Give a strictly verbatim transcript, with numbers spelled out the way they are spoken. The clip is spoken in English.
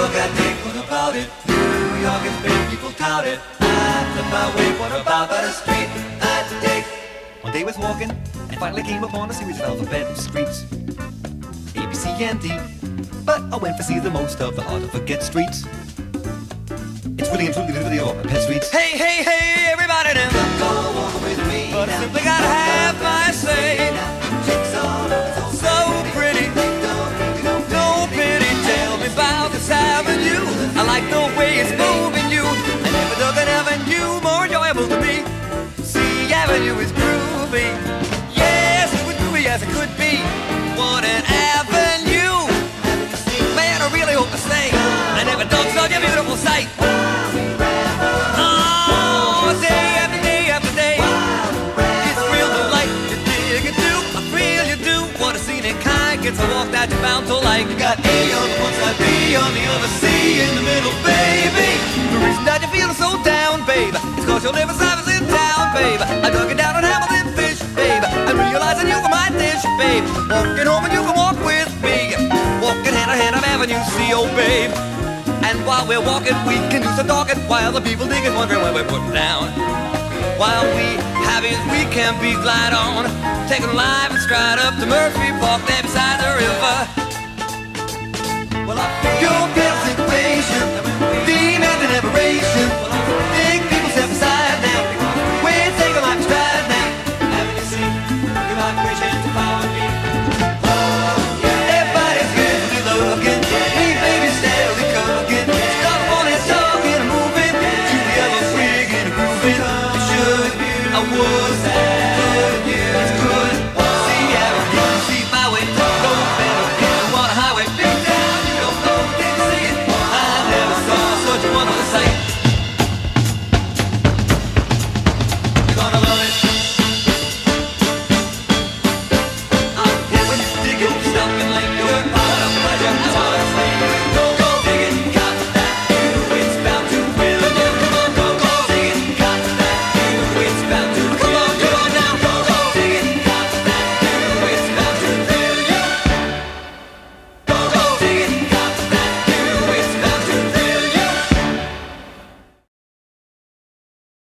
York, I dig, what about it? New York is big, people tout it. I flip my way, what about the street? I dig. One day I was walking, and finally came upon a series of alphabet streets, A, B, C, and D. But I went to see the most of the hard to forget streets. It's really and truly really all my pet streets. Hey, hey, hey, everybody now, go walk with me. But I simply gotta have my say. So pretty, no pity. Tell me about this avenue. I like the way it's moving you. I never took an avenue more enjoyable to me. See, avenue is groovy. Yes, it was groovy as it could be. What an avenue. Man, I really hope to stay. I never thought such a beautiful sight. Oh, day after day after day. It's real delight to dig it do. I feel you do. What a scenic kind gets a walk that you're bound to like. You got A on one side, B on the other, C in the middle, baby. The reason that you're feeling so down, babe, is cause your liver service in town, babe. I dug it down on Hamilton Fish, babe. I'm realizing you were my dish, babe. Walking home and you can walk with me. Walking hand in hand on Avenue C, oh babe. And while we're walking, we can do some talking while the people digging, wondering what we're putting down. While we have it, we can be glide on, taking live and stride up to Murphy Park, there beside the river. Well, I